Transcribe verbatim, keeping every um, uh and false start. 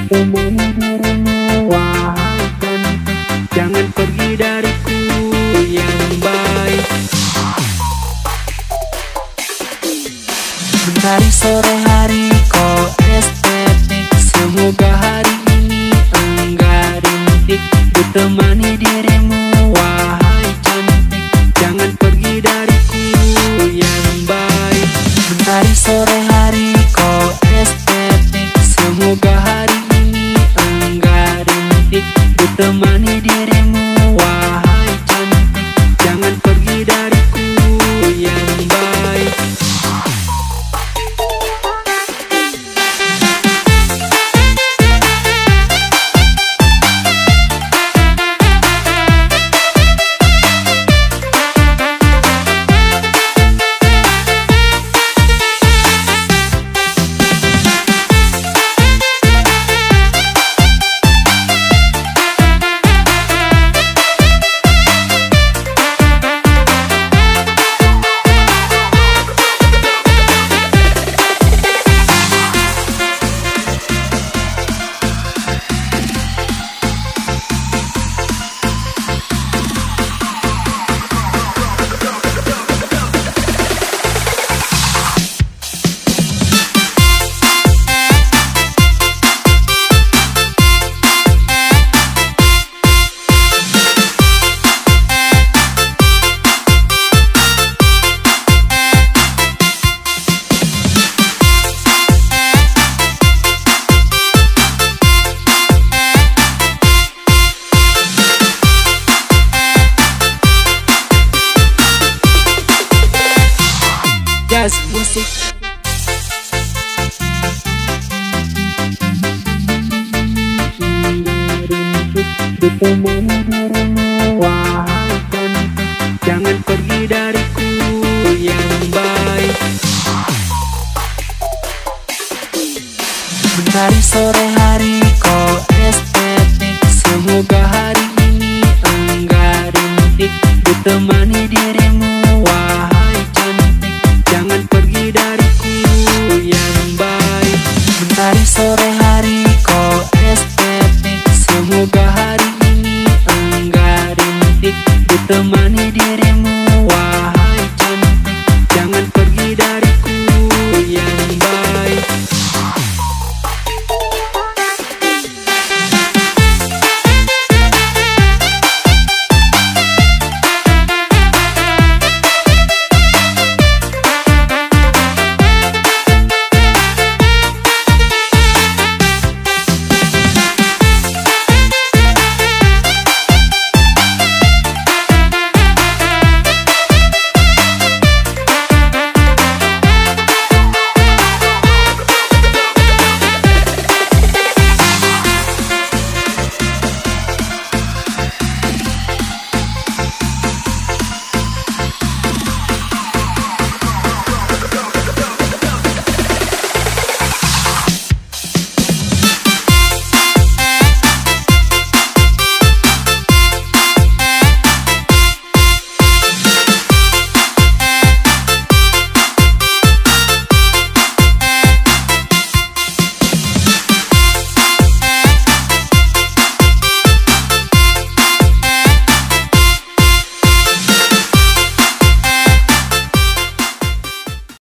Ditemani dirimu, wahai cantik, jangan pergi dariku yang baik. Mentari sore hari kau estetik, semoga hari ini enggak rintik. Ditemani dirimu, wahai cantik, jangan pergi dariku yang baik. Mentari sore hari kau estetik, semoga hari ini enggak rintik. Ditemani dirimu, wahai cantik, jangan pergi dariku yang baik. Jazz musik. Ditemani